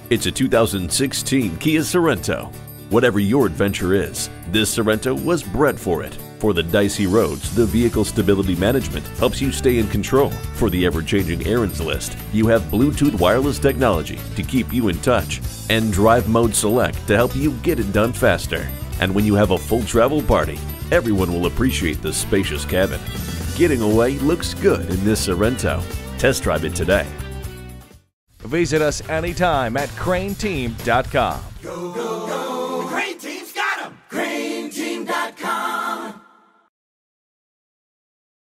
It's a 2016 Kia Sorento. Whatever your adventure is, this Sorento was bred for it. For the dicey roads, the vehicle stability management helps you stay in control. For the ever-changing errands list, you have Bluetooth wireless technology to keep you in touch, and Drive Mode Select to help you get it done faster. And when you have a full travel party, everyone will appreciate the spacious cabin. Getting away looks good in this Sorento. Test drive it today. Visit us anytime at crainteam.com. Go, go, go.